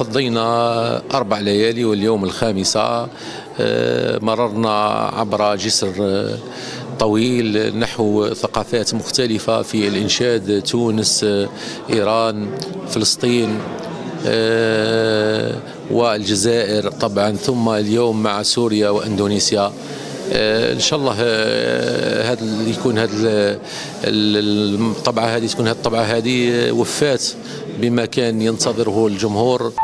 قضينا 4 ليالي واليوم الخامسة. مررنا عبر جسر طويل نحو ثقافات مختلفة في الإنشاد: تونس، إيران، فلسطين، والجزائر طبعا، ثم اليوم مع سوريا وإندونيسيا. ان شاء الله هذا يكون هذا الطبعه هذه تكون الطبعه هذه وفات بما كان ينتظره الجمهور.